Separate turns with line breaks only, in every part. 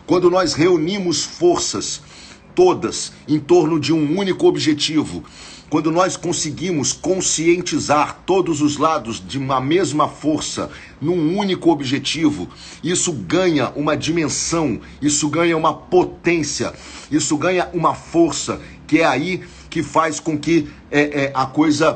Quando nós reunimos forças todas em torno de um único objetivo, quando nós conseguimos conscientizar todos os lados de uma mesma força num único objetivo, isso ganha uma dimensão, isso ganha uma potência, isso ganha uma força, que é aí que faz com que a coisa,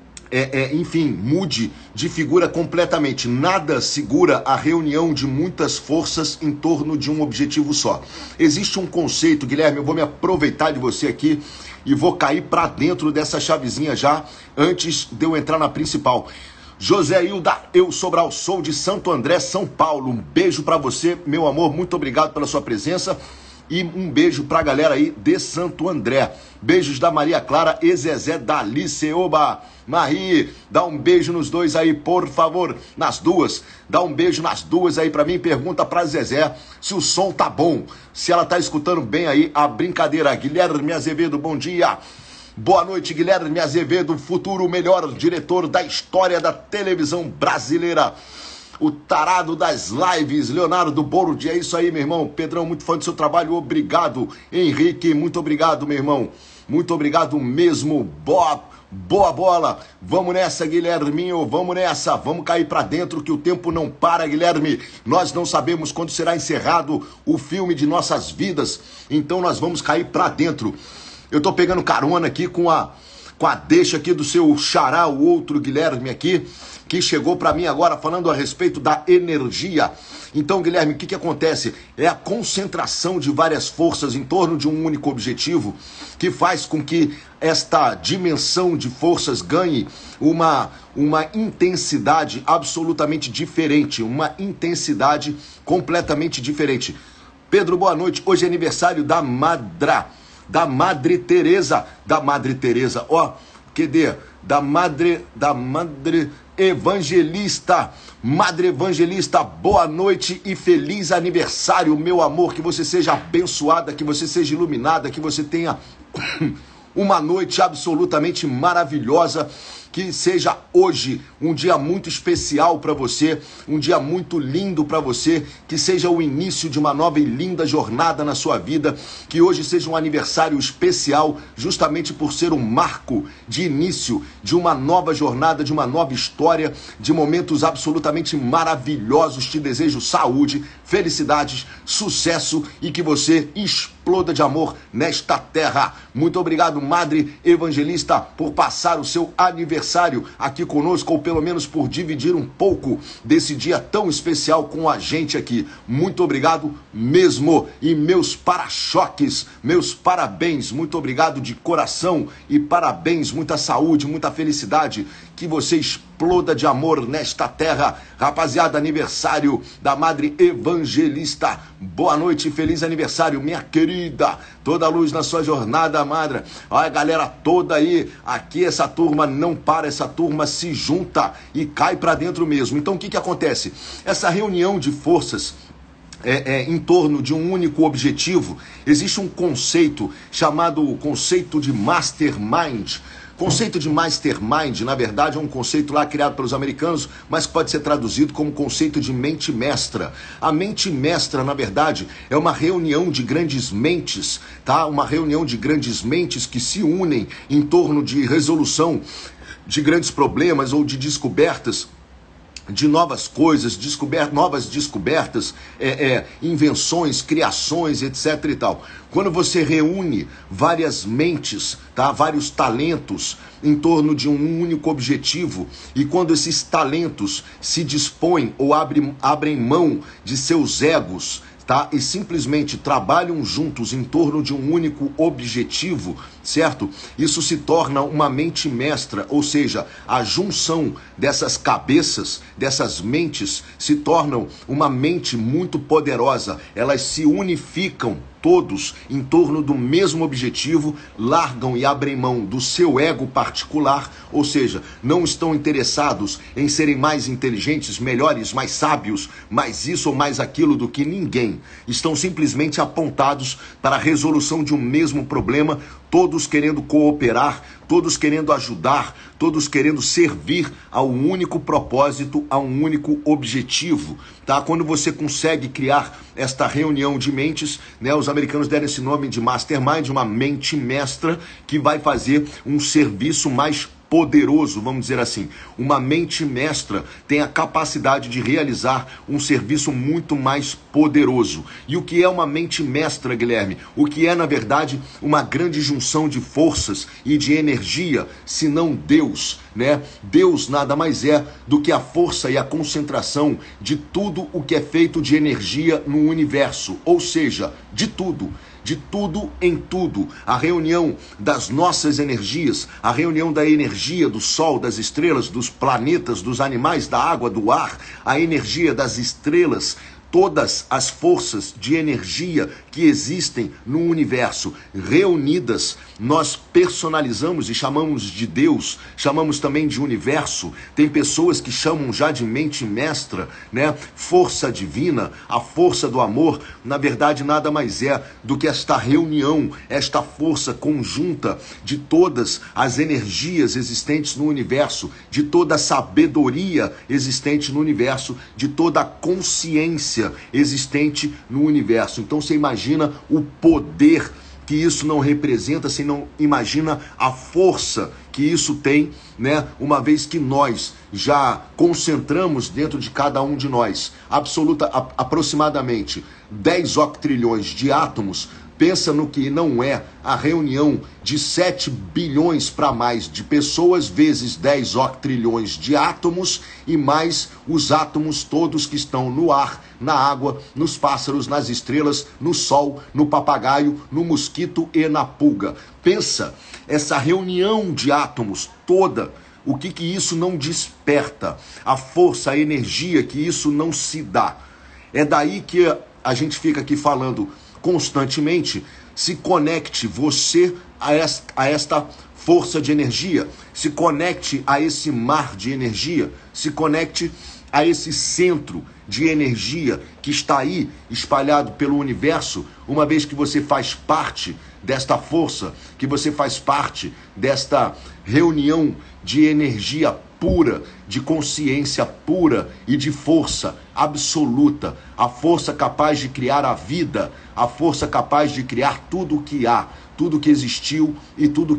enfim, mude de figura completamente. Nada segura a reunião de muitas forças em torno de um objetivo só. Existe um conceito, Guilherme, eu vou me aproveitar de você aqui e vou cair para dentro dessa chavezinha já, antes de eu entrar na principal. José Hilda, eu Sobral, sou de Santo André, São Paulo. Um beijo para você, meu amor, muito obrigado pela sua presença. E um beijo pra galera aí de Santo André. Beijos da Maria Clara e Zezé da Liceoba. Marie, dá um beijo nos dois aí, por favor. Nas duas. Dá um beijo nas duas aí pra mim. Pergunta pra Zezé se o som tá bom. Se ela tá escutando bem aí a brincadeira. Guilherme Azevedo, bom dia. Boa noite, Guilherme Azevedo, futuro melhor diretor da história da televisão brasileira. O tarado das lives, Leonardo Bordi, é isso aí, meu irmão. Pedrão, muito fã do seu trabalho, obrigado. Henrique, muito obrigado, meu irmão. Muito obrigado mesmo. Boa bola. Vamos nessa, Guilherminho, vamos nessa. Vamos cair pra dentro que o tempo não para, Guilherme. Nós não sabemos quando será encerrado o filme de nossas vidas, então nós vamos cair pra dentro. Eu tô pegando carona aqui com a deixa aqui do seu xará, o outro Guilherme aqui, que chegou para mim agora falando a respeito da energia. Então, Guilherme, o que acontece? É a concentração de várias forças em torno de um único objetivo que faz com que esta dimensão de forças ganhe uma intensidade absolutamente diferente, uma intensidade completamente diferente. Pedro, boa noite. Hoje é aniversário da Madre Teresa, ó, QD, da Madre Evangelista, Madre Evangelista, boa noite e feliz aniversário, meu amor, que você seja abençoada, que você seja iluminada, que você tenha uma noite absolutamente maravilhosa, que seja hoje um dia muito especial para você, um dia muito lindo para você, que seja o início de uma nova e linda jornada na sua vida, que hoje seja um aniversário especial, justamente por ser um marco de início de uma nova jornada, de uma nova história, de momentos absolutamente maravilhosos. Te desejo saúde, felicidades, sucesso e que você exploda de amor nesta terra. Muito obrigado, Madre Evangelista, por passar o seu aniversário aqui conosco, ou pelo menos por dividir um pouco desse dia tão especial com a gente aqui. Muito obrigado mesmo. E meus para-choques, meus parabéns, muito obrigado de coração e parabéns, muita saúde, muita felicidade, que você exploda de amor nesta terra. Rapaziada, aniversário da Madre Evangelista. Boa noite e feliz aniversário, minha querida. Toda a luz na sua jornada, Madre. Olha a galera toda aí. Aqui essa turma não para, essa turma se junta e cai pra dentro mesmo. Então o que acontece? Essa reunião de forças em torno de um único objetivo, existe um conceito chamado conceito de mastermind. Conceito de mastermind, na verdade, é um conceito lá criado pelos americanos, mas pode ser traduzido como conceito de mente mestra. A mente mestra, na verdade, é uma reunião de grandes mentes, tá? Uma reunião de grandes mentes que se unem em torno de resolução de grandes problemas ou de descobertas de novas coisas, novas descobertas, invenções, criações, etc e tal. Quando você reúne várias mentes, tá? Vários talentos em torno de um único objetivo, e quando esses talentos se dispõem ou abrem mão de seus egos, tá? E simplesmente trabalham juntos em torno de um único objetivo, certo? Isso se torna uma mente mestra, ou seja, a junção dessas cabeças, dessas mentes, se tornam uma mente muito poderosa. Elas se unificam todos em torno do mesmo objetivo, largam e abrem mão do seu ego particular, ou seja, não estão interessados em serem mais inteligentes, melhores, mais sábios, mais isso ou mais aquilo do que ninguém. Estão simplesmente apontados para a resolução de um mesmo problema, todos querendo cooperar, todos querendo ajudar, todos querendo servir a um único propósito, a um único objetivo, tá? Quando você consegue criar esta reunião de mentes, né? Os americanos deram esse nome de mastermind, uma mente mestra que vai fazer um serviço mais poderoso, vamos dizer assim. Uma mente mestra tem a capacidade de realizar um serviço muito mais poderoso. E o que é uma mente mestra, Guilherme? O que é, na verdade, uma grande junção de forças e de energia, se não Deus, né? Deus nada mais é do que a força e a concentração de tudo o que é feito de energia no universo, ou seja, de tudo em tudo. A reunião das nossas energias, a reunião da energia do Sol, das estrelas, dos planetas, dos animais, da água, do ar, a energia das estrelas, todas as forças de energia que existem no universo reunidas, nós personalizamos e chamamos de Deus, chamamos também de universo. Tem pessoas que chamam já de mente mestra, né? Força divina, a força do amor. Na verdade, nada mais é do que esta reunião, esta força conjunta de todas as energias existentes no universo, de toda a sabedoria existente no universo, de toda a consciência existente no universo. Então você imagina o poder que isso não representa, você não imagina a força que isso tem, né? Uma vez que nós já concentramos dentro de cada um de nós aproximadamente 10 octrilhões de átomos. Pensa no que não é a reunião de 7 bilhões para mais de pessoas vezes 10 octrilhões de átomos e mais os átomos todos que estão no ar, na água, nos pássaros, nas estrelas, no sol, no papagaio, no mosquito e na pulga. Pensa, essa reunião de átomos toda, o que isso não desperta? A força, a energia que isso não se dá. É daí que a gente fica aqui falando constantemente. Se conecte você a esta força de energia, se conecte a esse mar de energia, se conecte a esse centro de energia que está aí espalhado pelo universo, uma vez que você faz parte desta força, que você faz parte desta reunião de energia pura, de consciência pura e de força absoluta, a força capaz de criar a vida, a força capaz de criar tudo o que há, tudo que existiu e tudo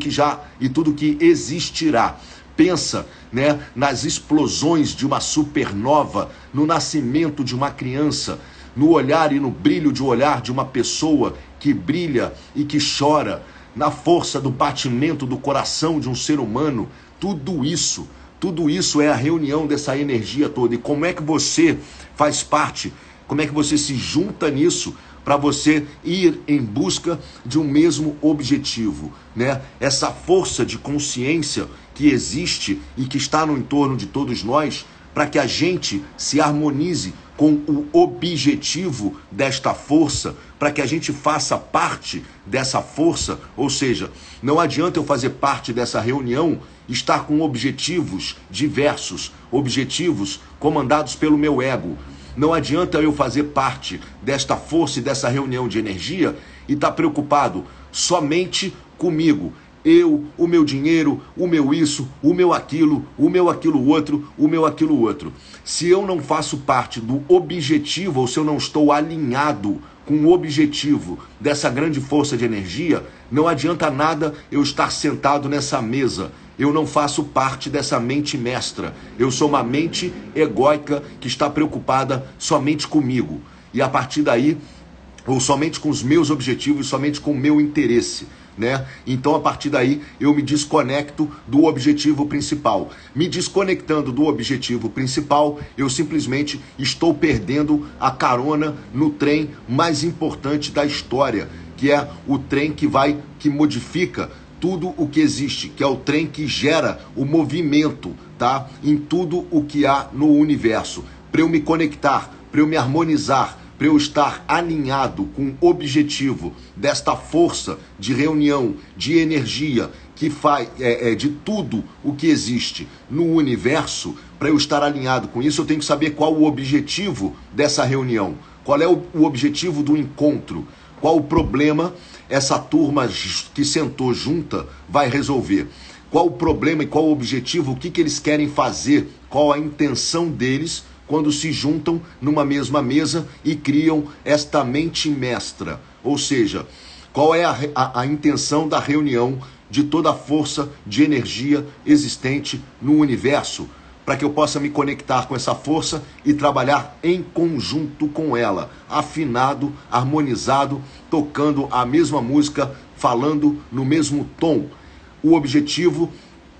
que existirá. Pensa, né, nas explosões de uma supernova, no nascimento de uma criança, no olhar e no brilho de olhar de uma pessoa que brilha e que chora, na força do batimento do coração de um ser humano. Tudo isso é a reunião dessa energia toda. E como é que você faz parte, como é que você se junta nisso para você ir em busca de um mesmo objetivo, né? Essa força de consciência que existe e que está no entorno de todos nós, para que a gente se harmonize com o objetivo desta força, para que a gente faça parte dessa força. Ou seja, não adianta eu fazer parte dessa reunião, estar com objetivos diversos, objetivos comandados pelo meu ego. Não adianta eu fazer parte desta força e dessa reunião de energia e estar preocupado somente comigo. Eu, o meu dinheiro, o meu isso, o meu aquilo outro, o meu aquilo outro. Se eu não faço parte do objetivo, ou se eu não estou alinhado com o objetivo dessa grande força de energia, não adianta nada eu estar sentado nessa mesa. Eu não faço parte dessa mente mestra. Eu sou uma mente egóica que está preocupada somente comigo. E a partir daí, ou somente com os meus objetivos, somente com o meu interesse, né? Então, a partir daí, eu me desconecto do objetivo principal. Me desconectando do objetivo principal, eu simplesmente estou perdendo a carona no trem mais importante da história, que é o trem que modifica tudo o que existe, que é o trem que gera o movimento, tá? Em tudo o que há no universo. Para eu me conectar, para eu me harmonizar, para eu estar alinhado com o objetivo desta força de reunião, de energia, que faz de tudo o que existe no universo, para eu estar alinhado com isso, eu tenho que saber qual o objetivo dessa reunião, qual é o objetivo do encontro, qual o problema essa turma que sentou junta vai resolver. qual o problema e qual o objetivo, o que eles querem fazer, qual a intenção deles quando se juntam numa mesma mesa e criam esta mente mestra. Ou seja, qual é a intenção da reunião de toda a força de energia existente no universo, para que eu possa me conectar com essa força e trabalhar em conjunto com ela, afinado, harmonizado, tocando a mesma música, falando no mesmo tom. O objetivo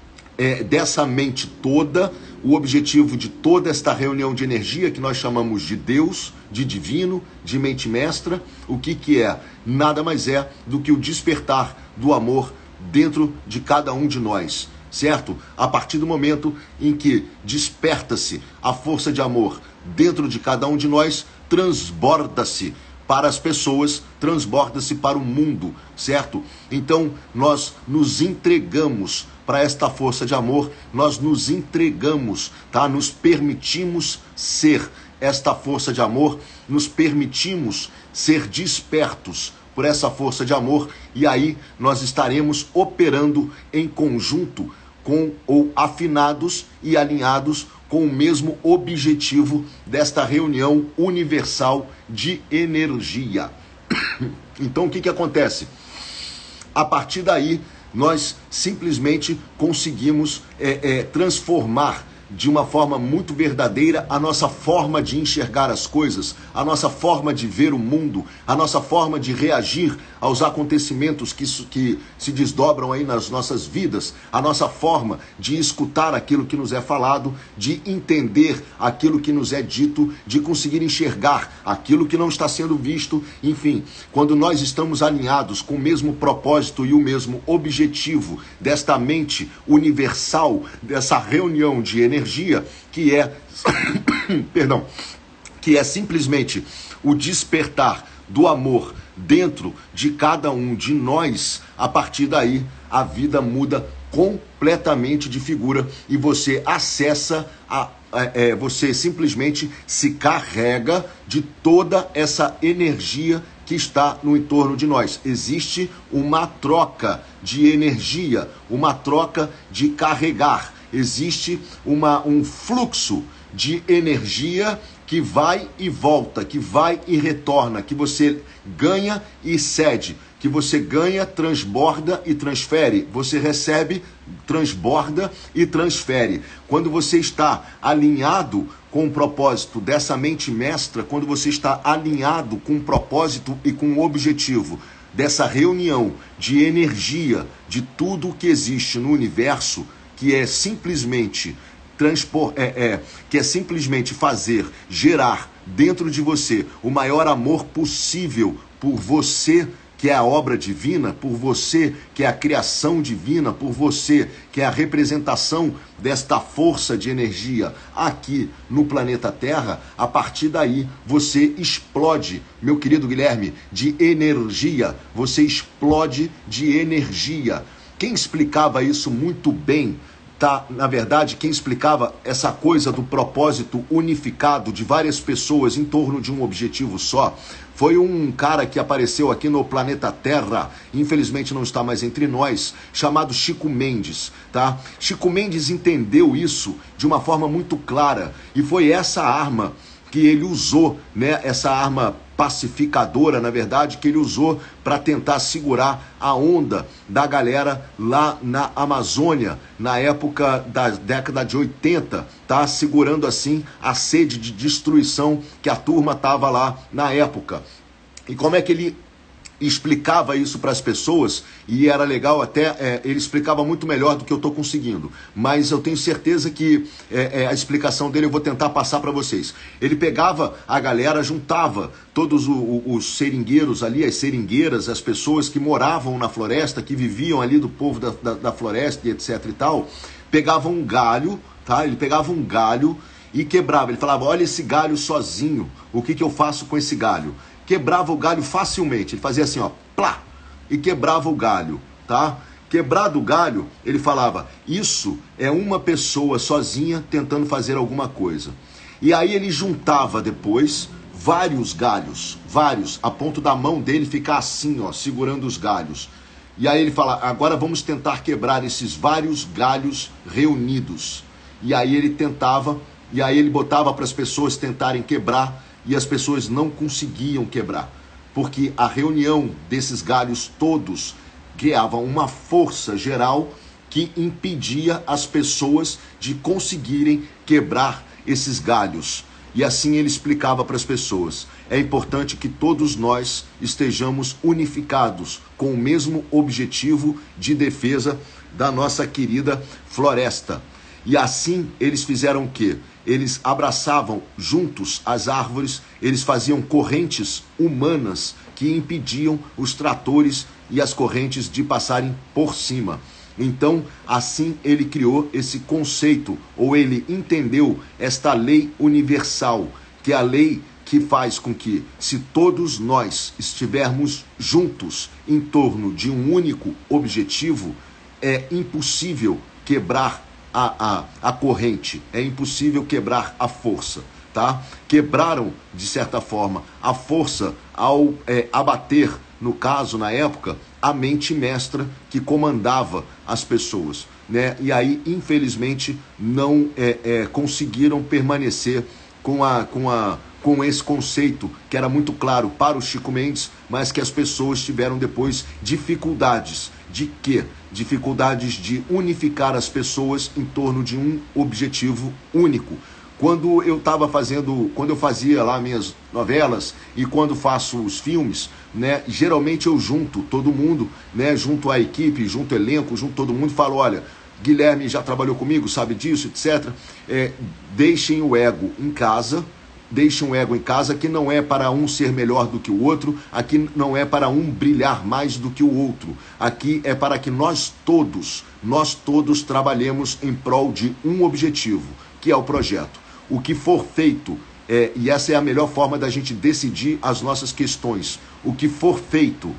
dessa mente toda, o objetivo de toda esta reunião de energia que nós chamamos de Deus, de divino, de mente mestra, o que é? Nada mais é do que o despertar do amor dentro de cada um de nós, certo? A partir do momento em que desperta-se a força de amor dentro de cada um de nós, transborda-se para as pessoas, transborda-se para o mundo, certo? Então, nós nos entregamos para esta força de amor, nós nos entregamos, tá? Nos permitimos ser esta força de amor, nos permitimos ser despertos por essa força de amor, e aí nós estaremos operando em conjunto com ou afinados e alinhados com o mesmo objetivo desta reunião universal de energia. Então o que acontece? A partir daí, nós simplesmente conseguimos transformar de uma forma muito verdadeira a nossa forma de enxergar as coisas, a nossa forma de ver o mundo, a nossa forma de reagir aos acontecimentos que se desdobram aí nas nossas vidas, a nossa forma de escutar aquilo que nos é falado, de entender aquilo que nos é dito, de conseguir enxergar aquilo que não está sendo visto. Enfim, quando nós estamos alinhados com o mesmo propósito e o mesmo objetivo desta mente universal, dessa reunião de energia, que é que é simplesmente o despertar do amor dentro de cada um de nós, a partir daí a vida muda completamente de figura e você acessa você simplesmente se carrega de toda essa energia que está no entorno de nós. Existe uma troca de energia, uma troca de carregar. Existe um fluxo de energia que vai e volta, que vai e retorna, que você ganha e cede, que você ganha, transborda e transfere, você recebe, transborda e transfere. Quando você está alinhado com o propósito dessa mente mestra, quando você está alinhado com o propósito e com o objetivo dessa reunião de energia de tudo o que existe no universo, que é simplesmente fazer, gerar dentro de você o maior amor possível por você, que é a obra divina, por você, que é a criação divina, por você, que é a representação desta força de energia aqui no planeta Terra. A partir daí, você explode, meu querido Guilherme, de energia. Você explode de energia. Quem explicava isso muito bem, na verdade, quem explicava essa coisa do propósito unificado de várias pessoas em torno de um objetivo só, foi um cara que apareceu aqui no planeta Terra, infelizmente não está mais entre nós, chamado Chico Mendes, tá? Chico Mendes entendeu isso de uma forma muito clara, e foi essa arma que ele usou, né? Essa arma pacificadora, na verdade, que ele usou para tentar segurar a onda da galera lá na Amazônia, na época da década de 80, tá? Segurando assim a sede de destruição que a turma tava lá na época. E como é que ele explicava isso para as pessoas? E era legal até, ele explicava muito melhor do que eu estou conseguindo, mas eu tenho certeza que a explicação dele eu vou tentar passar para vocês. Ele pegava a galera, juntava todos os seringueiros ali, as seringueiras, as pessoas que moravam na floresta, que viviam ali do povo da floresta e etc e tal, pegava um galho, tá? Ele pegava um galho e quebrava. Ele falava: olha esse galho sozinho, o que eu faço com esse galho? Quebrava o galho facilmente, ele fazia assim, ó, plá, e quebrava o galho, tá? Quebrado o galho, ele falava: isso é uma pessoa sozinha tentando fazer alguma coisa. E aí ele juntava depois vários galhos, vários, a ponto da mão dele ficar assim, ó, segurando os galhos. E aí ele fala, agora vamos tentar quebrar esses vários galhos reunidos. E aí ele tentava, e aí ele botava para as pessoas tentarem quebrar, e as pessoas não conseguiam quebrar. Porque a reunião desses galhos todos criava uma força geral que impedia as pessoas de conseguirem quebrar esses galhos. E assim ele explicava para as pessoas, é importante que todos nós estejamos unificados com o mesmo objetivo de defesa da nossa querida floresta. E assim eles fizeram o quê? Eles abraçavam juntos as árvores, eles faziam correntes humanas que impediam os tratores e as correntes de passarem por cima. Então, assim ele criou esse conceito, ou ele entendeu esta lei universal, que é a lei que faz com que, se todos nós estivermos juntos em torno de um único objetivo, é impossível quebrar a corrente, é impossível quebrar a força, tá? Quebraram, de certa forma, a força ao abater, no caso, na época, a mente mestra que comandava as pessoas, né? E aí, infelizmente, não conseguiram permanecer com esse conceito, que era muito claro para o Chico Mendes, mas que as pessoas tiveram depois dificuldades. De quê? Dificuldades de unificar as pessoas em torno de um objetivo único. Quando eu fazia lá minhas novelas e quando faço os filmes, né, geralmente eu junto todo mundo, né, junto a equipe, junto o elenco, junto todo mundo e falo, olha, Guilherme já trabalhou comigo, sabe disso, etc. Deixem o ego em casa, que não é para um ser melhor do que o outro, aqui não é para um brilhar mais do que o outro, aqui é para que nós todos trabalhemos em prol de um objetivo, que é o projeto. O que for feito, e essa é a melhor forma da gente decidir as nossas questões, o que for feito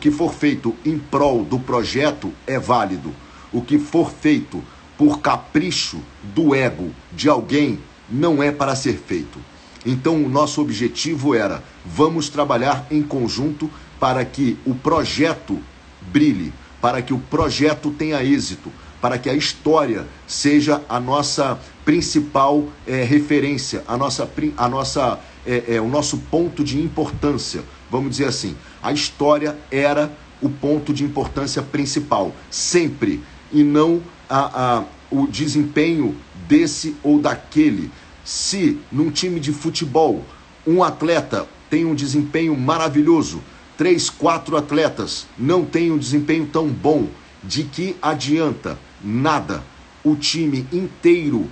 em prol do projeto é válido. O que for feito por capricho do ego de alguém não é para ser feito. Então o nosso objetivo era, vamos trabalhar em conjunto para que o projeto brilhe, para que o projeto tenha êxito, para que a história seja a nossa principal referência, o nosso ponto de importância, vamos dizer assim. A história era o ponto de importância principal, sempre, e não o desempenho desse ou daquele. Se num time de futebol um atleta tem um desempenho maravilhoso, 3, 4 atletas não têm um desempenho tão bom, de que adianta? Nada. O time inteiro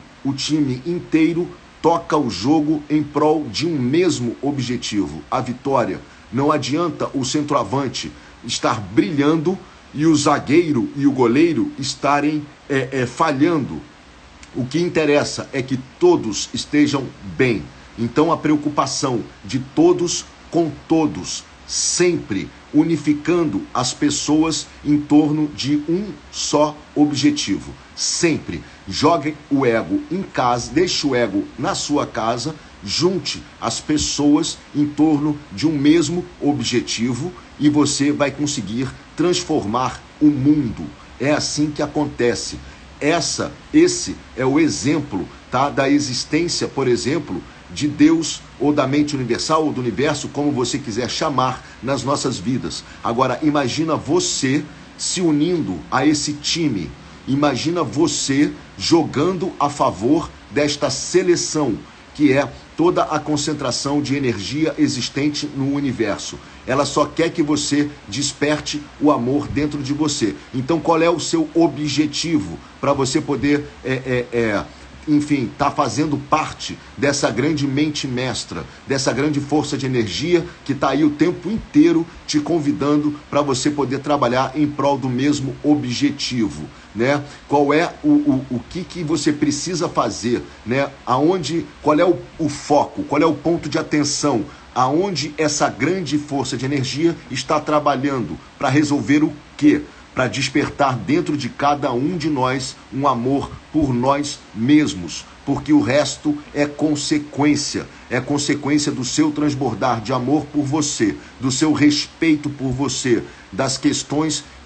toca o jogo em prol de um mesmo objetivo, a vitória. Não adianta o centroavante estar brilhando e o zagueiro e o goleiro estarem falhando. O que interessa é que todos estejam bem. Então a preocupação de todos com todos, sempre unificando as pessoas em torno de um só objetivo. Sempre. Jogue o ego em casa, deixe o ego na sua casa, junte as pessoas em torno de um mesmo objetivo e você vai conseguir transformar o mundo. É assim que acontece. Esse é o exemplo, tá, da existência, por exemplo, de Deus ou da mente universal ou do universo, como você quiser chamar, nas nossas vidas. Agora, imagina você se unindo a esse time. Imagina você jogando a favor desta seleção, que é toda a concentração de energia existente no universo. Ela só quer que você desperte o amor dentro de você. Então, qual é o seu objetivo para você poder, enfim, tá fazendo parte dessa grande mente mestra, dessa grande força de energia que está aí o tempo inteiro te convidando para você poder trabalhar em prol do mesmo objetivo, né? Qual é o que você precisa fazer, né? Qual é o foco, qual é o ponto de atenção, aonde essa grande força de energia está trabalhando para resolver o quê? Para despertar dentro de cada um de nós um amor por nós mesmos, porque o resto é consequência do seu transbordar de amor por você, do seu respeito por você, das questões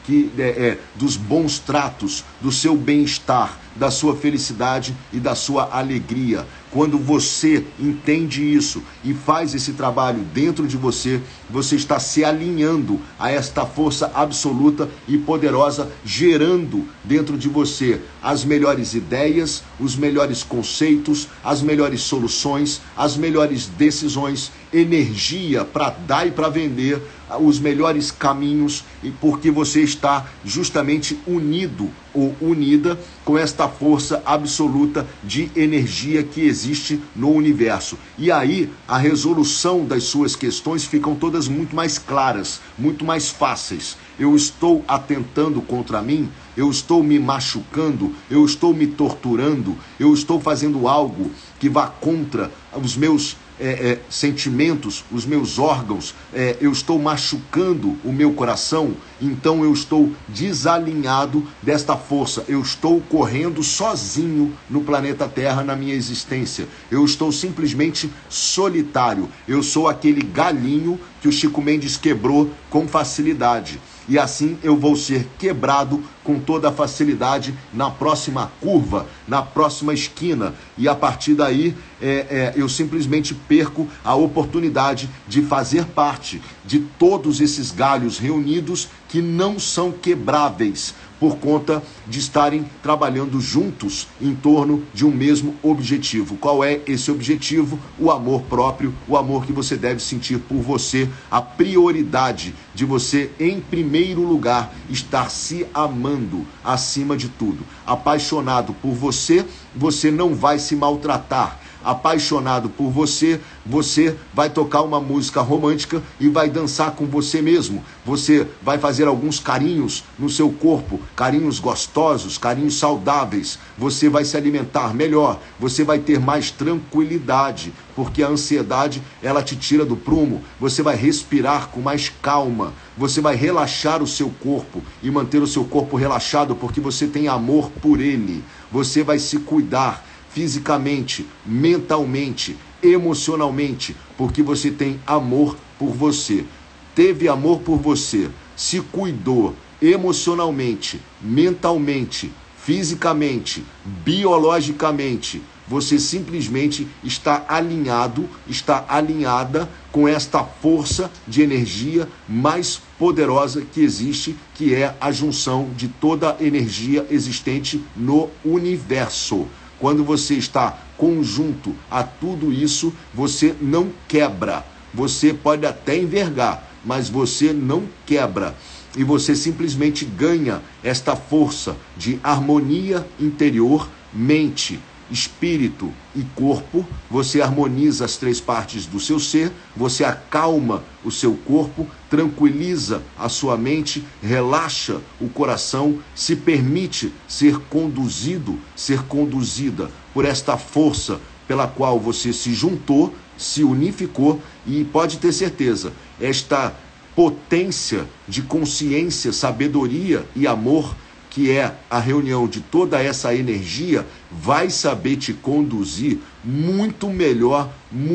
dos bons tratos, do seu bem-estar, da sua felicidade e da sua alegria. Quando você entende isso e faz esse trabalho dentro de você, você está se alinhando a esta força absoluta e poderosa, gerando dentro de você as melhores ideias, os melhores conceitos, as melhores soluções, as melhores decisões, energia para dar e para vender, os melhores caminhos, e porque você está justamente unido ou unida com esta força absoluta de energia que existe no universo. E aí a resolução das suas questões ficam todas muito mais claras, muito mais fáceis. Eu estou atentando contra mim, eu estou me machucando, eu estou me torturando, eu estou fazendo algo que vá contra os meus sentimentos, os meus órgãos, eu estou machucando o meu coração, então eu estou desalinhado desta força, eu estou correndo sozinho no planeta Terra, na minha existência, eu estou simplesmente solitário, eu sou aquele galinho que o Chico Mendes quebrou com facilidade. E assim eu vou ser quebrado com toda a facilidade na próxima curva, na próxima esquina. E a partir daí eu simplesmente perco a oportunidade de fazer parte de todos esses galhos reunidos que não são quebráveis, por conta de estarem trabalhando juntos em torno de um mesmo objetivo. Qual é esse objetivo? O amor próprio, o amor que você deve sentir por você, a prioridade de você, em primeiro lugar, estar se amando acima de tudo. Apaixonado por você, você não vai se maltratar. Apaixonado por você, você vai tocar uma música romântica e vai dançar com você mesmo. Você vai fazer alguns carinhos no seu corpo, carinhos gostosos, carinhos saudáveis. Você vai se alimentar melhor, você vai ter mais tranquilidade, porque a ansiedade, ela te tira do prumo. Você vai respirar com mais calma, você vai relaxar o seu corpo e manter o seu corpo relaxado, porque você tem amor por ele. Você vai se cuidar fisicamente, mentalmente, emocionalmente, porque você tem amor por você. Teve amor por você, se cuidou emocionalmente, mentalmente, fisicamente, biologicamente. Você simplesmente está alinhado, está alinhada com esta força de energia mais poderosa que existe, que é a junção de toda a energia existente no universo. Quando você está conjunto a tudo isso, você não quebra. Você pode até envergar, mas você não quebra. E você simplesmente ganha esta força de harmonia interior, mente, espírito e corpo. Você harmoniza as três partes do seu ser, você acalma o seu corpo, tranquiliza a sua mente, relaxa o coração, se permite ser conduzido, ser conduzida por esta força pela qual você se juntou, se unificou, e pode ter certeza, esta potência de consciência, sabedoria e amor, que é a reunião de toda essa energia, vai saber te conduzir muito melhor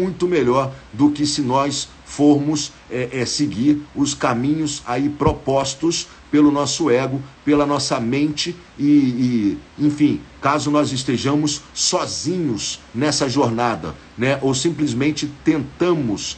do que se nós formos seguir os caminhos aí propostos pelo nosso ego, pela nossa mente enfim, caso nós estejamos sozinhos nessa jornada, né? Ou simplesmente tentamos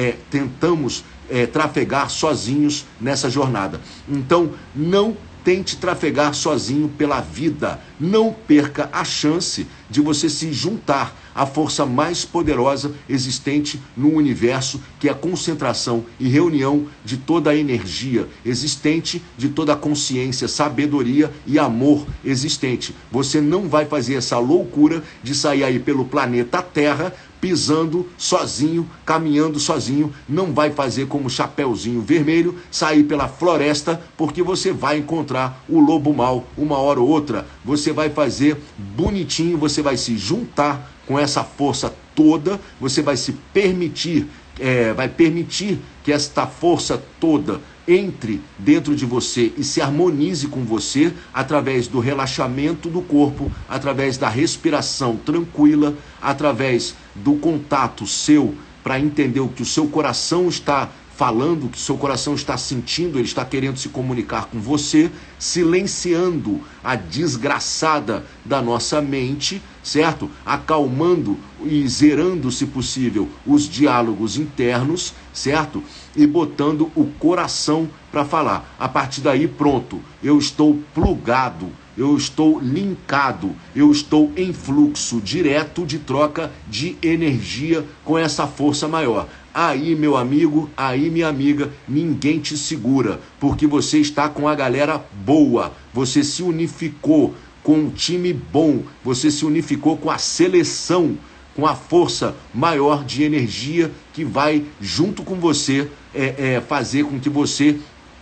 trafegar sozinhos nessa jornada. Então, não tente trafegar sozinho pela vida. Não perca a chance de você se juntar à força mais poderosa existente no universo, que é a concentração e reunião de toda a energia existente, de toda a consciência, sabedoria e amor existente. Você não vai fazer essa loucura de sair aí pelo planeta Terra pisando sozinho, caminhando sozinho. Não vai fazer como Chapeuzinho Vermelho, sair pela floresta, porque você vai encontrar o lobo mau uma hora ou outra. Você vai fazer bonitinho, você vai se juntar com essa força toda, você vai se permitir, vai permitir que esta força toda entre dentro de você e se harmonize com você através do relaxamento do corpo, através da respiração tranquila, através do contato seu para entender o que o seu coração está falando, o que seu coração está sentindo, ele está querendo se comunicar com você, silenciando a desgraçada da nossa mente, certo? Acalmando e zerando, se possível, os diálogos internos, certo? E botando o coração para falar. A partir daí, pronto, eu estou plugado, eu estou linkado, eu estou em fluxo direto de troca de energia com essa força maior. Aí, meu amigo, aí, minha amiga, ninguém te segura, porque você está com a galera boa, você se unificou com um time bom, você se unificou com a seleção, com a força maior de energia que vai, junto com você, fazer com que você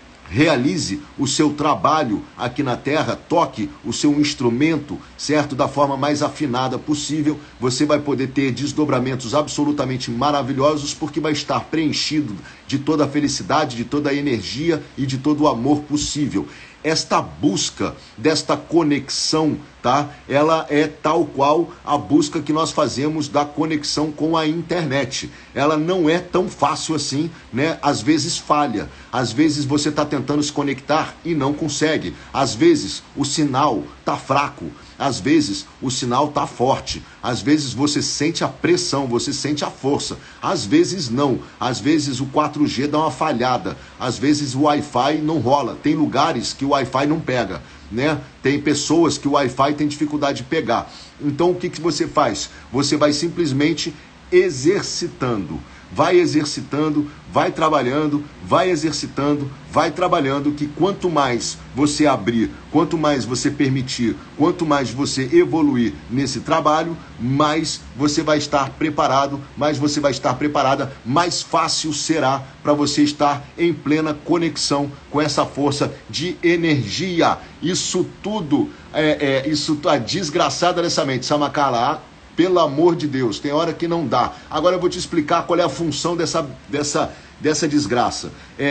realize o seu trabalho aqui na Terra, toque o seu instrumento, certo? Da forma mais afinada possível. Você vai poder ter desdobramentos absolutamente maravilhosos, porque vai estar preenchido de toda a felicidade, de toda a energia e de todo o amor possível. Esta busca desta conexão, tá? Ela é tal qual a busca que nós fazemos da conexão com a internet. Ela não é tão fácil assim, né? Às vezes falha, às vezes você está tentando se conectar e não consegue. Às vezes o sinal está fraco, às vezes o sinal está forte, às vezes você sente a pressão, você sente a força, às vezes não, às vezes o 4G dá uma falhada, às vezes o Wi-Fi não rola, tem lugares que o Wi-Fi não pega, né? Tem pessoas que o Wi-Fi tem dificuldade de pegar. Então o que você faz? Você vai simplesmente exercitando. Vai exercitando, vai trabalhando, vai exercitando, vai trabalhando, que quanto mais você abrir, quanto mais você permitir, quanto mais você evoluir nesse trabalho, mais você vai estar preparado, mais você vai estar preparada, mais fácil será para você estar em plena conexão com essa força de energia. Isso tudo, isso a desgraçada dessa mente, Samacala, pelo amor de Deus, tem hora que não dá. Agora eu vou te explicar qual é a função dessa desgraça.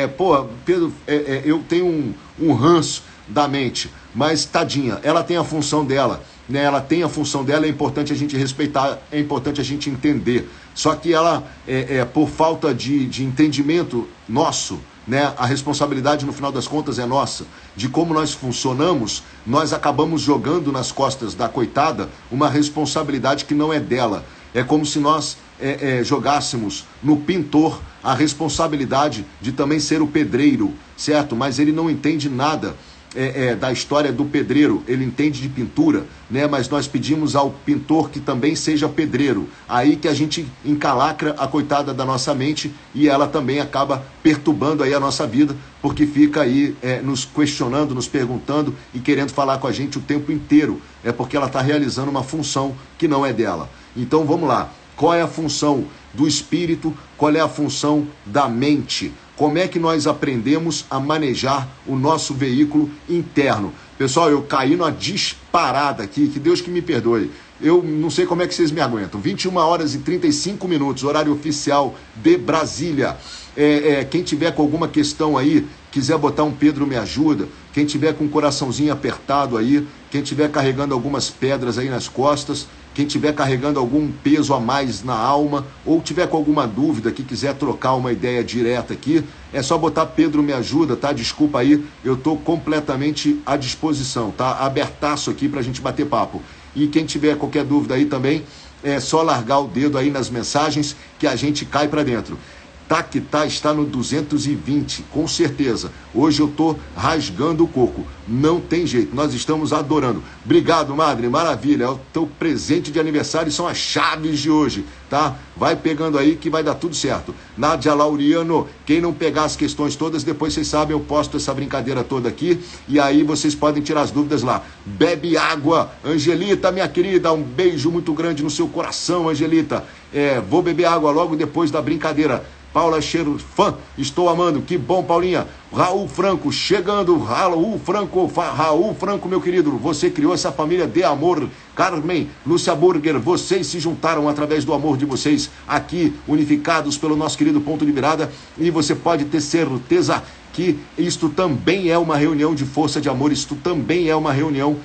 Pedro, eu tenho um ranço da mente, mas tadinha, ela tem a função dela, né? Ela tem a função dela, é importante a gente respeitar, é importante a gente entender. Só que ela, por falta de entendimento nosso, né, a responsabilidade no final das contas é nossa, de como nós funcionamos, nós acabamos jogando nas costas da coitada uma responsabilidade que não é dela. É como se nós jogássemos no pintor a responsabilidade de também ser o pedreiro, certo? Mas ele não entende nada da história do pedreiro, ele entende de pintura, né? Mas nós pedimos ao pintor que também seja pedreiro. Aí que a gente encalacra a coitada da nossa mente e ela também acaba perturbando aí a nossa vida, porque fica aí nos questionando, nos perguntando e querendo falar com a gente o tempo inteiro. É porque ela está realizando uma função que não é dela. Então vamos lá. Qual é a função do espírito? Qual é a função da mente? Como é que nós aprendemos a manejar o nosso veículo interno? Pessoal, eu caí numa disparada aqui, que Deus que me perdoe. Eu não sei como é que vocês me aguentam. 21 horas e 35 minutos, horário oficial de Brasília. Quem tiver com alguma questão aí, quiser botar um Pedro me ajuda, quem tiver com o coraçãozinho apertado aí, quem tiver carregando algumas pedras aí nas costas, quem tiver carregando algum peso a mais na alma, ou tiver com alguma dúvida, que quiser trocar uma ideia direta aqui, é só botar Pedro me ajuda, tá? Desculpa aí, eu estou completamente à disposição, tá? Abertaço aqui pra gente bater papo. E quem tiver qualquer dúvida aí também, é só largar o dedo aí nas mensagens que a gente cai para dentro. Está no 220, com certeza. Hoje eu estou rasgando o coco. Não tem jeito, nós estamos adorando. Obrigado, Madre, maravilha. É o teu presente de aniversário, são as chaves de hoje, tá? Vai pegando aí que vai dar tudo certo. Nádia Lauriano, quem não pegar as questões todas, depois vocês sabem, eu posto essa brincadeira toda aqui e aí vocês podem tirar as dúvidas lá. Bebe água, Angelita, minha querida, um beijo muito grande no seu coração, Angelita. Vou beber água logo depois da brincadeira. Paula Cheiro, fã, estou amando, que bom, Paulinha. Raul Franco, chegando, Raul Franco, meu querido, você criou essa família de amor. Carmen, Lúcia Burger, vocês se juntaram através do amor de vocês, aqui, unificados pelo nosso querido ponto de virada, e você pode ter certeza que isto também é uma reunião de força de amor, isto também é uma reunião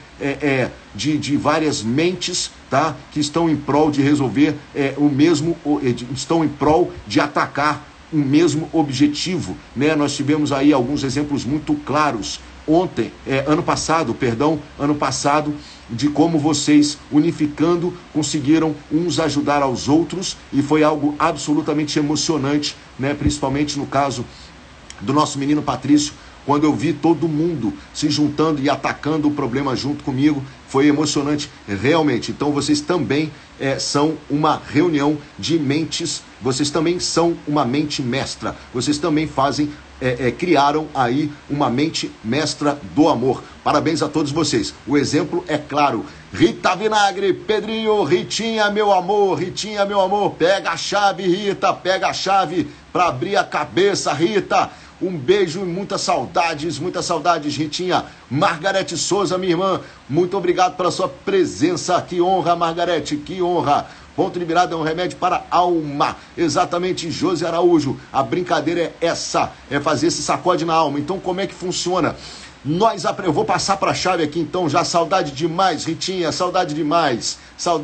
de várias mentes, tá? Que estão em prol de resolver estão em prol de atacar um mesmo objetivo, né? Nós tivemos aí alguns exemplos muito claros ano passado, de como vocês, unificando, conseguiram uns ajudar aos outros, e foi algo absolutamente emocionante, né? Principalmente no caso do nosso menino Patrício, quando eu vi todo mundo se juntando e atacando o problema junto comigo, foi emocionante realmente. Então vocês também são uma reunião de mentes, vocês também são uma mente mestra, vocês também criaram aí uma mente mestra do amor. Parabéns a todos vocês. O exemplo é claro. Rita Vinagre, Pedrinho, Ritinha, meu amor, pega a chave, Rita, pega a chave para abrir a cabeça, Rita. Um beijo e muitas saudades, Ritinha. Margarete Souza, minha irmã, muito obrigado pela sua presença. Que honra, Margarete, que honra. Ponto de virada é um remédio para a alma. Exatamente, José Araújo. A brincadeira é essa, é fazer esse sacode na alma. Então, como é que funciona? Eu vou passar para a chave aqui, então, já. Saudade demais, Ritinha, saudade demais.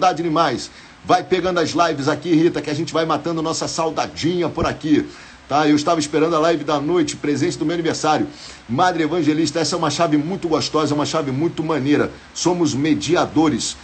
Vai pegando as lives aqui, Rita, que a gente vai matando nossa saudadinha por aqui. Tá, eu estava esperando a live da noite, presente do meu aniversário. Madre Evangelista, essa é uma chave muito gostosa, uma chave muito maneira. Somos mediadores,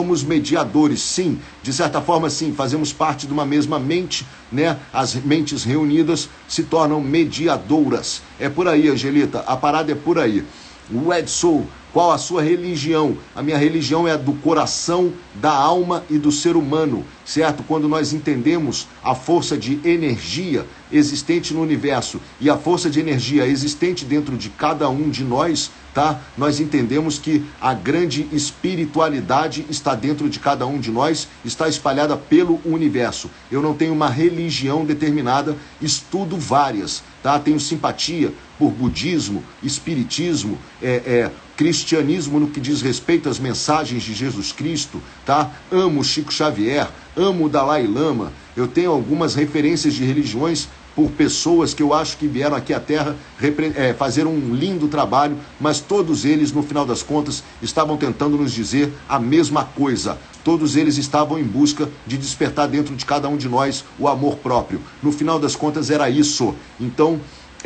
sim. De certa forma, sim, fazemos parte de uma mesma mente, né? As mentes reunidas se tornam mediadoras. É por aí, Angelita, a parada é por aí. O Edson, qual a sua religião? A minha religião é a do coração, da alma e do ser humano, certo? Quando nós entendemos a força de energia existente no universo e a força de energia existente dentro de cada um de nós, tá? Nós entendemos que a grande espiritualidade está dentro de cada um de nós, está espalhada pelo universo. Eu não tenho uma religião determinada, estudo várias, tá? Tenho simpatia por budismo, espiritismo, cristianismo no que diz respeito às mensagens de Jesus Cristo, tá? Amo Chico Xavier, amo o Dalai Lama. Eu tenho algumas referências de religiões por pessoas que eu acho que vieram aqui à Terra fazer um lindo trabalho, mas todos eles, no final das contas, estavam tentando nos dizer a mesma coisa. Todos eles estavam em busca de despertar dentro de cada um de nós o amor próprio. No final das contas era isso. Então,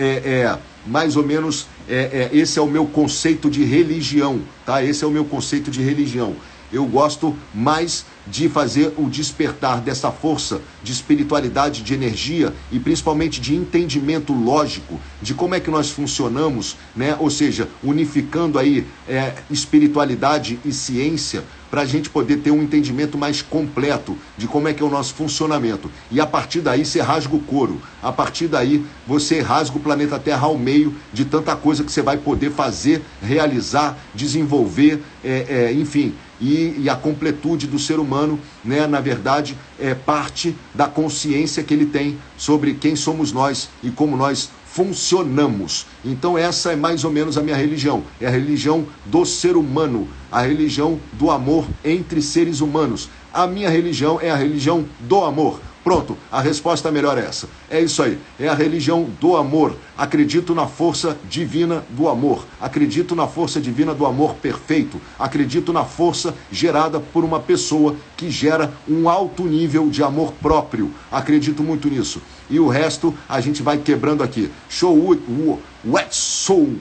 mais ou menos, esse é o meu conceito de religião, tá? Esse é o meu conceito de religião. Eu gosto mais de fazer o despertar dessa força de espiritualidade, de energia e principalmente de entendimento lógico de como é que nós funcionamos, né? Ou seja, unificando aí espiritualidade e ciência para a gente poder ter um entendimento mais completo de como é que é o nosso funcionamento. E a partir daí você rasga o couro, a partir daí você rasga o planeta Terra ao meio de tanta coisa que você vai poder fazer, realizar, desenvolver, enfim. E a completude do ser humano, né, na verdade, é parte da consciência que ele tem sobre quem somos nós e como nós funcionamos. Então essa é mais ou menos a minha religião. É a religião do ser humano, a religião do amor entre seres humanos. A minha religião é a religião do amor. Pronto, a resposta melhor é essa. É isso aí, é a religião do amor. Acredito na força divina do amor. Acredito na força divina do amor perfeito. Acredito na força gerada por uma pessoa que gera um alto nível de amor próprio. Acredito muito nisso. E o resto a gente vai quebrando aqui. Show Wetson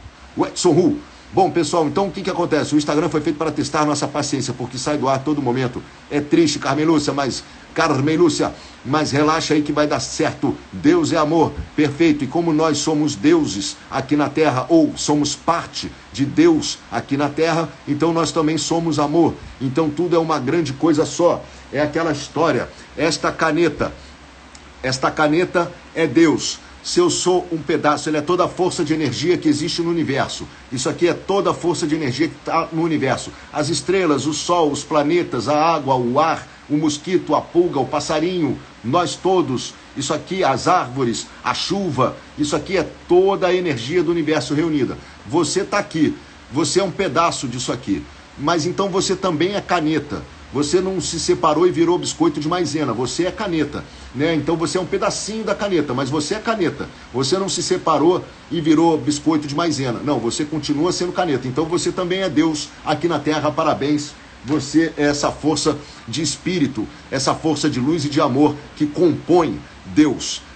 Hu. Bom, pessoal, então o que acontece? O Instagram foi feito para testar nossa paciência, porque sai do ar a todo momento. É triste, Carmen Lúcia, mas relaxa aí que vai dar certo. Deus é amor, perfeito. E como nós somos deuses aqui na Terra, ou somos parte de Deus aqui na Terra, então nós também somos amor. Então tudo é uma grande coisa só. É aquela história. Esta caneta é Deus. Se eu sou um pedaço, ele é toda a força de energia que existe no universo. Isso aqui é toda a força de energia que está no universo. As estrelas, o sol, os planetas, a água, o ar, o mosquito, a pulga, o passarinho, nós todos. Isso aqui, as árvores, a chuva, isso aqui é toda a energia do universo reunida. Você está aqui, você é um pedaço disso aqui. Mas então você também é caneta. Você não se separou e virou biscoito de maisena, você é caneta, né? Então você é um pedacinho da caneta, mas você é caneta. Você não se separou e virou biscoito de maisena. Não, você continua sendo caneta. Então você também é Deus aqui na Terra, parabéns. Você é essa força de espírito, essa força de luz e de amor que compõe Deus.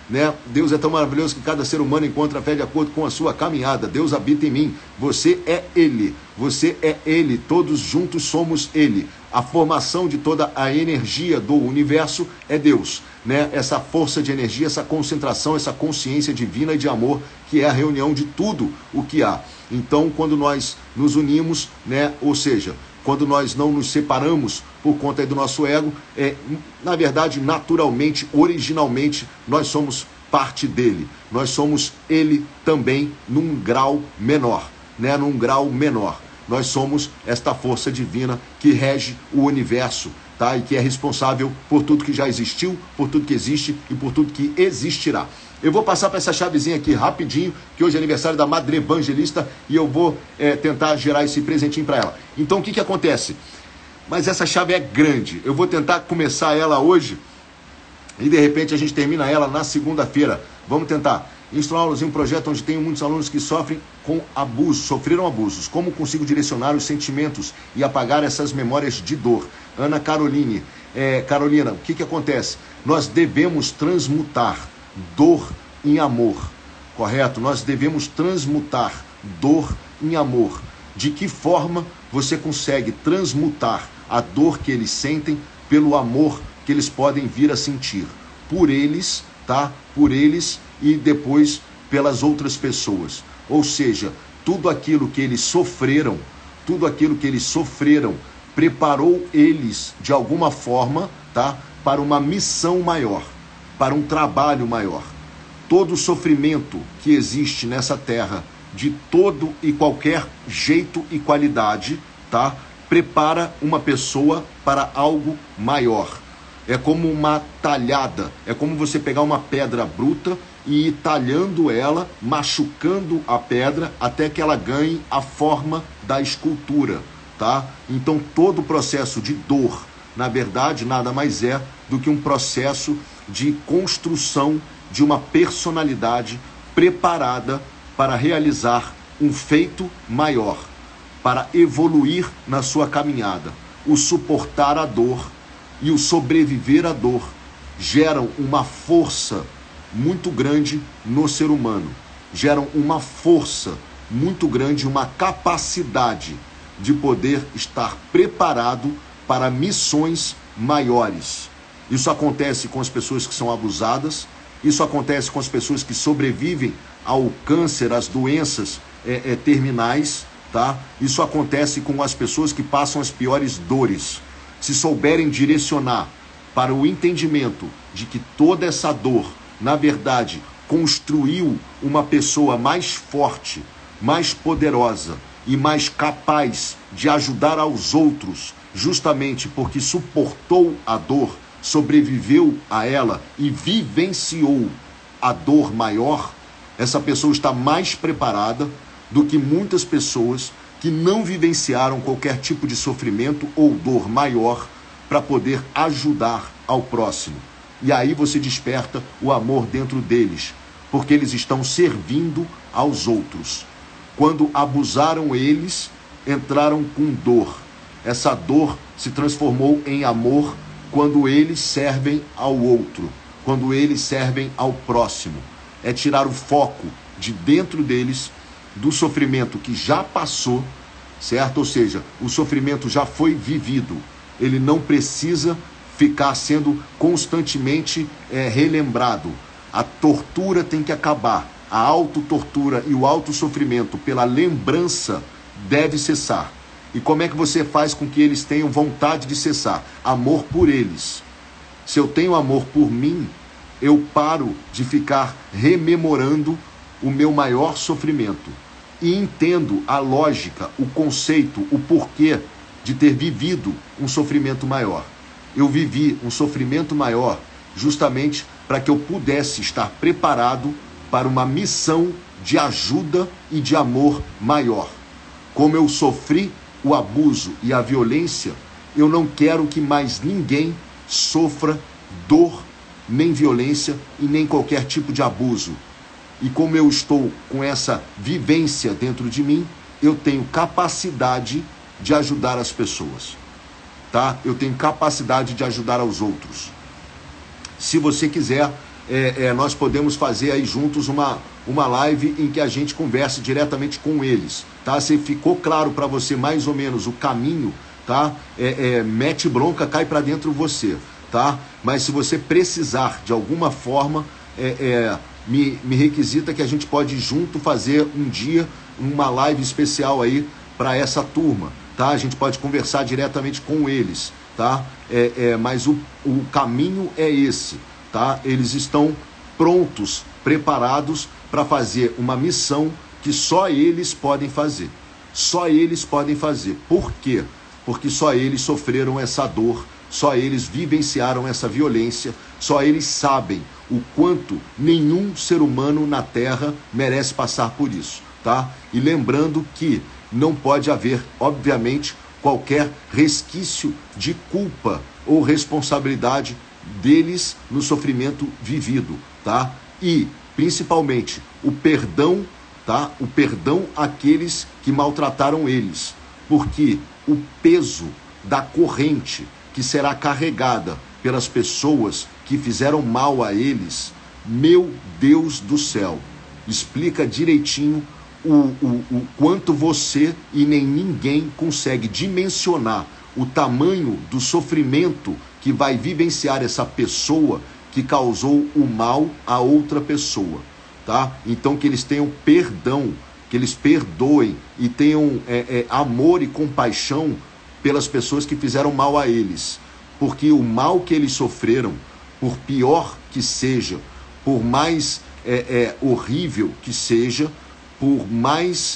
né? Deus é tão maravilhoso que cada ser humano encontra a fé de acordo com a sua caminhada. Deus habita em mim. Você é Ele. Você é Ele. Todos juntos somos Ele. A formação de toda a energia do universo é Deus, né? Essa força de energia, essa concentração, essa consciência divina e de amor, que é a reunião de tudo o que há. Então, quando nós nos unimos, né? Ou seja, quando nós não nos separamos por conta do nosso ego, na verdade, naturalmente, originalmente, nós somos parte dele. Nós somos ele também num grau menor, né? Num grau menor. Nós somos esta força divina que rege o universo, tá? E que é responsável por tudo que já existiu, por tudo que existe e por tudo que existirá. Eu vou passar para essa chavezinha aqui rapidinho, que hoje é aniversário da Madre Evangelista, e eu vou tentar gerar esse presentinho para ela. Então, o que acontece? Mas essa chave é grande. Eu vou tentar começar ela hoje e, de repente, a gente termina ela na segunda-feira. Vamos tentar. Instruí-los em um projeto onde tenho muitos alunos que sofrem com abusos, sofreram abusos. Como consigo direcionar os sentimentos e apagar essas memórias de dor? Ana Caroline. Carolina, o que acontece? Nós devemos transmutar dor em amor, correto? Nós devemos transmutar dor em amor. De que forma você consegue transmutar a dor que eles sentem pelo amor que eles podem vir a sentir? Por eles, tá? Por eles e depois pelas outras pessoas. Ou seja, tudo aquilo que eles sofreram, preparou eles de alguma forma, tá? Para uma missão maior, para um trabalho maior. Todo sofrimento que existe nessa terra, de todo e qualquer jeito e qualidade, tá? Prepara uma pessoa para algo maior. É como uma talhada, é como você pegar uma pedra bruta e ir talhando ela, machucando a pedra até que ela ganhe a forma da escultura, tá? Então todo o processo de dor, na verdade, nada mais é do que um processo de construção de uma personalidade preparada para realizar um feito maior, para evoluir na sua caminhada. O suportar a dor e o sobreviver à dor geram uma força muito grande no ser humano, geram uma força muito grande, uma capacidade de poder estar preparado para missões maiores. Isso acontece com as pessoas que são abusadas, isso acontece com as pessoas que sobrevivem ao câncer, às doenças terminais, tá? Isso acontece com as pessoas que passam as piores dores. Se souberem direcionar para o entendimento de que toda essa dor, na verdade, construiu uma pessoa mais forte, mais poderosa e mais capaz de ajudar aos outros, justamente porque suportou a dor, sobreviveu a ela e vivenciou a dor maior, essa pessoa está mais preparada do que muitas pessoas que não vivenciaram qualquer tipo de sofrimento ou dor maior para poder ajudar ao próximo. E aí você desperta o amor dentro deles, porque eles estão servindo aos outros. Quando abusaram eles, entraram com dor. Essa dor se transformou em amor quando eles servem ao outro, quando eles servem ao próximo. É tirar o foco de dentro deles do sofrimento que já passou, certo? Ou seja, o sofrimento já foi vivido. Ele não precisa ficar sendo constantemente relembrado. A tortura tem que acabar. A autotortura e o autossofrimento pela lembrança deve cessar. E como é que você faz com que eles tenham vontade de cessar? Amor por eles. Se eu tenho amor por mim, eu paro de ficar rememorando o meu maior sofrimento. E entendo a lógica, o conceito, o porquê de ter vivido um sofrimento maior. Eu vivi um sofrimento maior justamente para que eu pudesse estar preparado para uma missão de ajuda e de amor maior. Como eu sofri o abuso e a violência, eu não quero que mais ninguém sofra dor, nem violência e nem qualquer tipo de abuso. E como eu estou com essa vivência dentro de mim, eu tenho capacidade de ajudar as pessoas, tá? Eu tenho capacidade de ajudar aos outros. Se você quiser, nós podemos fazer aí juntos uma live em que a gente converse diretamente com eles, tá? Se ficou claro para você mais ou menos o caminho, tá? Mete bronca, cai para dentro você, tá? Mas se você precisar de alguma forma, me requisita que a gente pode junto fazer um dia uma live especial aí para essa turma, tá? A gente pode conversar diretamente com eles, tá? Mas o caminho é esse, tá? Eles estão prontos, preparados para fazer uma missão que só eles podem fazer. Só eles podem fazer. Por quê? Porque só eles sofreram essa dor, só eles vivenciaram essa violência, só eles sabem o quanto nenhum ser humano na Terra merece passar por isso, tá? E lembrando que não pode haver, obviamente, qualquer resquício de culpa ou responsabilidade deles no sofrimento vivido, tá? E, principalmente, o perdão, tá? O perdão àqueles que maltrataram eles, porque o peso da corrente que será carregada pelas pessoas que fizeram mal a eles, meu Deus do céu, explica direitinho o quanto você e nem ninguém consegue dimensionar o tamanho do sofrimento que vai vivenciar essa pessoa que causou o mal a outra pessoa, tá? Então que eles tenham perdão, que eles perdoem e tenham amor e compaixão pelas pessoas que fizeram mal a eles, porque o mal que eles sofreram, por pior que seja, por mais horrível que seja, por mais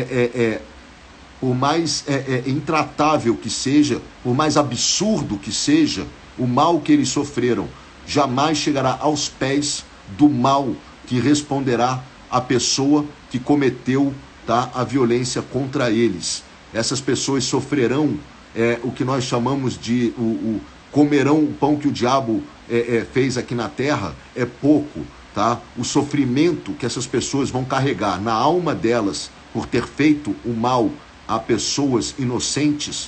intratável que seja, por mais absurdo que seja, o mal que eles sofreram jamais chegará aos pés do mal que responderá a pessoa que cometeu, tá, a violência contra eles. Essas pessoas sofrerão o que nós chamamos de comerão o pão que o diabo fez aqui na terra, é pouco, tá? O sofrimento que essas pessoas vão carregar na alma delas por ter feito o mal a pessoas inocentes,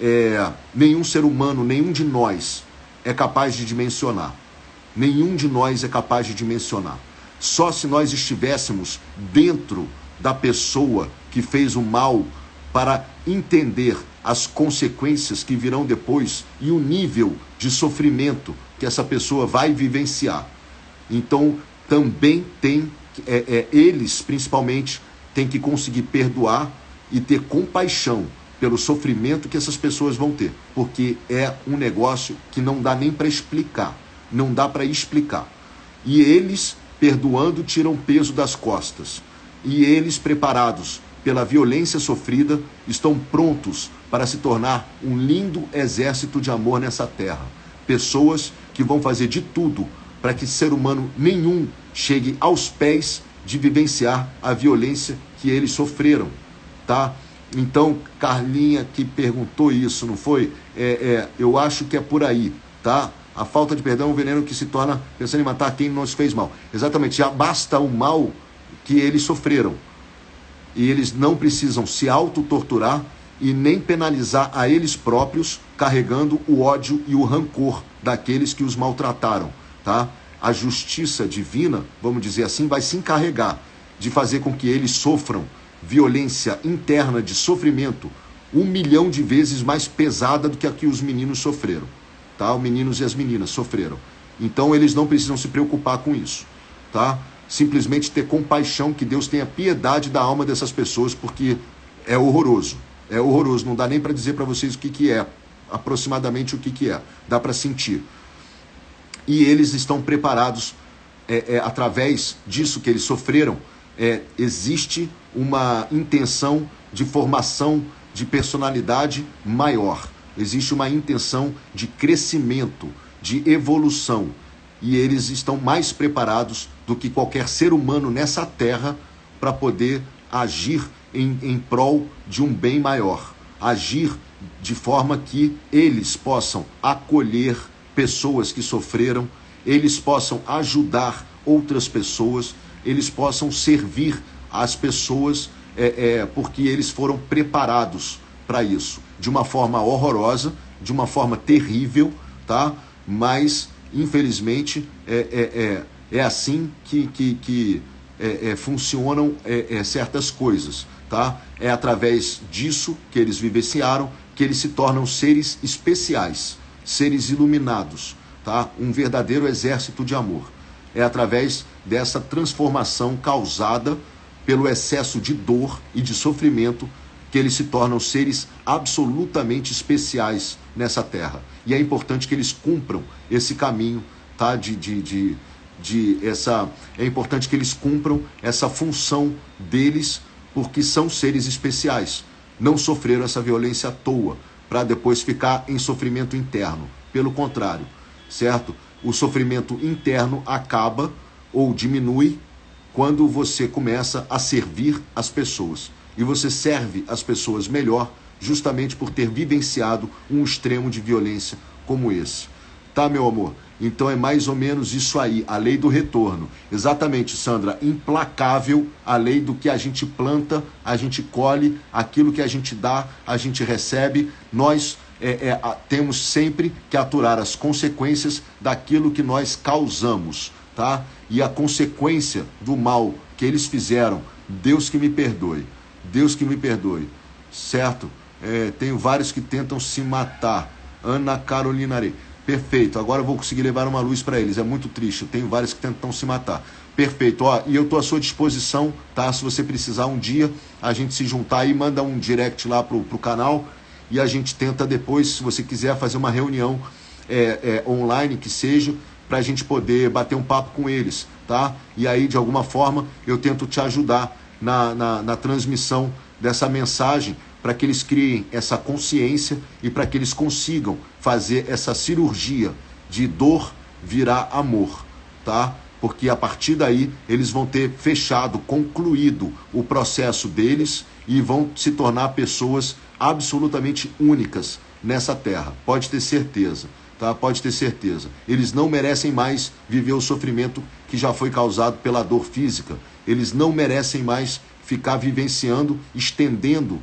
nenhum ser humano, nenhum de nós é capaz de dimensionar. Nenhum de nós é capaz de dimensionar. Só se nós estivéssemos dentro da pessoa que fez o mal para entender as consequências que virão depois e o nível de sofrimento que essa pessoa vai vivenciar. Então, também tem, eles principalmente, têm que conseguir perdoar e ter compaixão pelo sofrimento que essas pessoas vão ter, porque é um negócio que não dá nem para explicar, não dá para explicar. E eles, perdoando, tiram peso das costas. E eles, preparados pela violência sofrida, estão prontos para se tornar um lindo exército de amor nessa terra. Pessoas que vão fazer de tudo para que ser humano nenhum chegue aos pés de vivenciar a violência que eles sofreram, tá? Então, Carlinha que perguntou isso, não foi? Eu acho que é por aí, tá? A falta de perdão é um veneno que se torna pensando em matar quem nos fez mal. Exatamente, já basta o mal que eles sofreram. E eles não precisam se autotorturar e nem penalizar a eles próprios, carregando o ódio e o rancor daqueles que os maltrataram, tá? A justiça divina, vamos dizer assim, vai se encarregar de fazer com que eles sofram violência interna de sofrimento 1 milhão de vezes mais pesada do que a que os meninos sofreram, tá? Os meninos e as meninas sofreram. Então eles não precisam se preocupar com isso, tá? Simplesmente ter compaixão, que Deus tenha piedade da alma dessas pessoas, porque é horroroso, não dá nem para dizer para vocês o que é, aproximadamente o que é, dá para sentir. E eles estão preparados, através disso que eles sofreram, existe uma intenção de formação de personalidade maior, existe uma intenção de crescimento, de evolução, e eles estão mais preparados do que qualquer ser humano nessa terra para poder agir em prol de um bem maior, agir de forma que eles possam acolher pessoas que sofreram, eles possam ajudar outras pessoas, eles possam servir as pessoas, porque eles foram preparados para isso, de uma forma horrorosa, de uma forma terrível, tá? Mas, infelizmente, É assim que funcionam certas coisas, tá? É através disso que eles vivenciaram que eles se tornam seres especiais, seres iluminados, tá? Um verdadeiro exército de amor. É através dessa transformação causada pelo excesso de dor e de sofrimento que eles se tornam seres absolutamente especiais nessa terra. E é importante que eles cumpram esse caminho, tá? É importante que eles cumpram essa função deles, porque são seres especiais. Não sofreram essa violência à toa, para depois ficar em sofrimento interno. Pelo contrário, certo? O sofrimento interno acaba ou diminui quando você começa a servir as pessoas. E você serve as pessoas melhor justamente por ter vivenciado um extremo de violência como esse. Tá, meu amor? Então é mais ou menos isso aí, a lei do retorno. Exatamente, Sandra, implacável a lei do que a gente planta, a gente colhe, aquilo que a gente dá, a gente recebe. Nós temos sempre que aturar as consequências daquilo que nós causamos, tá? E a consequência do mal que eles fizeram, Deus que me perdoe, Deus que me perdoe, certo? Tenho vários que tentam se matar. Ana Carolina Arei. Perfeito, agora eu vou conseguir levar uma luz para eles, é muito triste, eu tenho vários que tentam se matar. Perfeito, ó, e eu estou à sua disposição, tá? Se você precisar um dia, a gente se juntar aí, manda um direct lá pro canal e a gente tenta depois, se você quiser, fazer uma reunião online, que seja, para a gente poder bater um papo com eles, tá? E aí, de alguma forma, eu tento te ajudar na transmissão dessa mensagem, para que eles criem essa consciência e para que eles consigam fazer essa cirurgia de dor virar amor, tá? Porque a partir daí eles vão ter fechado, concluído o processo deles e vão se tornar pessoas absolutamente únicas nessa terra, pode ter certeza, tá? Pode ter certeza. Eles não merecem mais viver o sofrimento que já foi causado pela dor física, eles não merecem mais ficar vivenciando, estendendo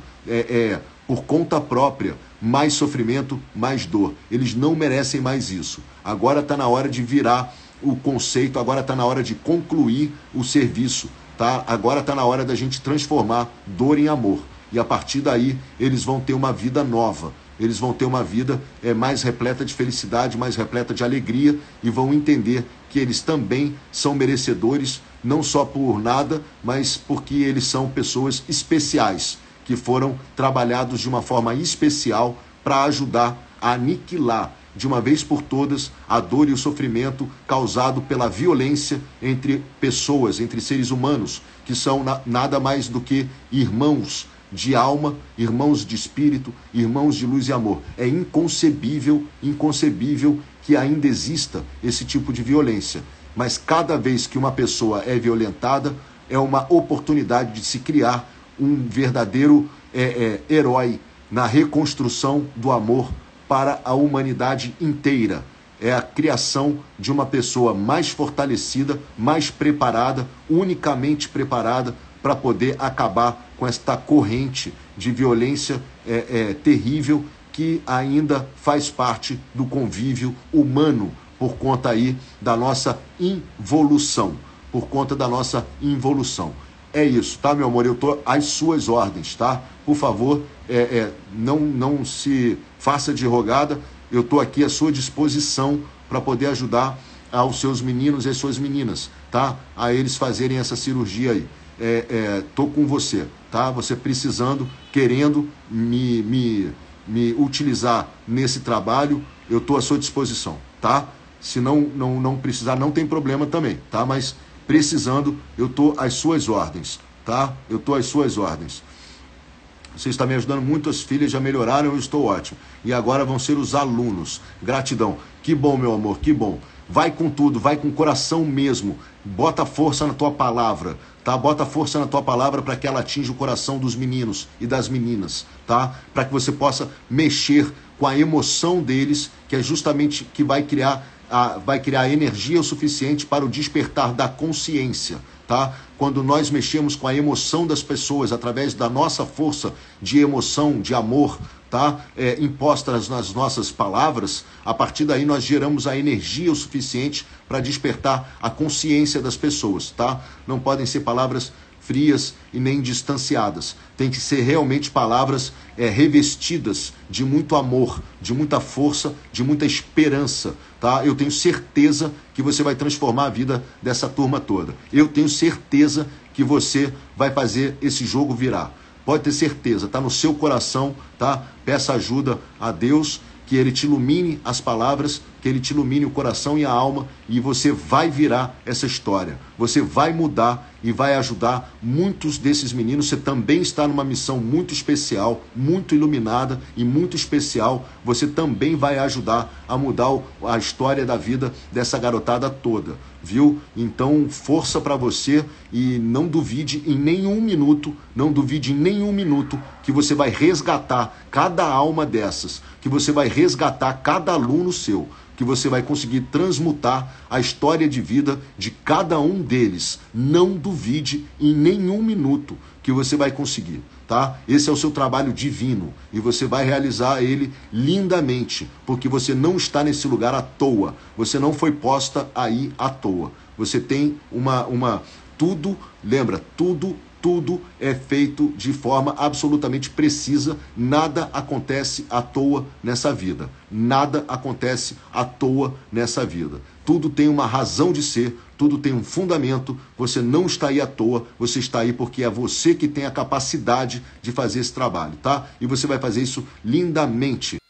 por conta própria, mais sofrimento, mais dor. Eles não merecem mais isso. Agora está na hora de virar o conceito, agora está na hora de concluir o serviço, tá? Agora está na hora da gente transformar dor em amor. E a partir daí, eles vão ter uma vida nova. Eles vão ter uma vida mais repleta de felicidade, mais repleta de alegria, e vão entender que eles também são merecedores, não só por nada, mas porque eles são pessoas especiais, que foram trabalhados de uma forma especial para ajudar a aniquilar de uma vez por todas a dor e o sofrimento causado pela violência entre pessoas, entre seres humanos, que são nada mais do que irmãos de alma, irmãos de espírito, irmãos de luz e amor. É inconcebível que ainda exista esse tipo de violência. Mas cada vez que uma pessoa é violentada, é uma oportunidade de se criar um verdadeiro herói na reconstrução do amor para a humanidade inteira. É a criação de uma pessoa mais fortalecida, mais preparada, unicamente preparada para poder acabar com esta corrente de violência terrível que ainda faz parte do convívio humano por conta aí da nossa involução, por conta da nossa involução. É isso, tá, meu amor? Eu estou às suas ordens, tá? Por favor, não se faça de rogada. Eu estou aqui à sua disposição para poder ajudar aos seus meninos e às suas meninas, tá? A eles fazerem essa cirurgia aí. Estou com você, tá? Você precisando, querendo me utilizar nesse trabalho, eu estou à sua disposição, tá? Se não precisar, não tem problema também, tá? Mas precisando, eu estou às suas ordens, tá? Eu estou às suas ordens. Você está me ajudando muito, as filhas já melhoraram, eu estou ótimo. E agora vão ser os alunos. Gratidão. Que bom, meu amor, que bom. Vai com tudo, vai com o coração mesmo. Bota força na tua palavra, tá? Bota força na tua palavra para que ela atinja o coração dos meninos e das meninas, tá? Para que você possa mexer com a emoção deles, que é justamente que vai criar energia o suficiente para o despertar da consciência, tá? Quando nós mexemos com a emoção das pessoas através da nossa força de emoção, de amor, tá? Impostas nas nossas palavras, a partir daí nós geramos a energia o suficiente para despertar a consciência das pessoas, tá? Não podem ser palavras frias e nem distanciadas. Tem que ser realmente palavras revestidas de muito amor, de muita força, de muita esperança, tá? Eu tenho certeza que você vai transformar a vida dessa turma toda. Eu tenho certeza que você vai fazer esse jogo virar. Pode ter certeza, está no seu coração, tá? Peça ajuda a Deus, que Ele te ilumine as palavras, que Ele te ilumine o coração e a alma, e você vai virar essa história. Você vai mudar e vai ajudar muitos desses meninos. Você também está numa missão muito especial, muito iluminada e muito especial. Você também vai ajudar a mudar a história da vida dessa garotada toda, viu? Então, força para você e não duvide em nenhum minuto, que você vai resgatar cada alma dessas, que você vai resgatar cada aluno seu, que você vai conseguir transmutar a história de vida de cada um deles. Não duvide em nenhum minuto que você vai conseguir, tá? Esse é o seu trabalho divino e você vai realizar ele lindamente, porque você não está nesse lugar à toa, você não foi posta aí à toa. Você tem tudo, lembra, tudo é feito de forma absolutamente precisa. Nada acontece à toa nessa vida. Nada acontece à toa nessa vida. Tudo tem uma razão de ser, tudo tem um fundamento. Você não está aí à toa, você está aí porque é você que tem a capacidade de fazer esse trabalho, tá? E você vai fazer isso lindamente.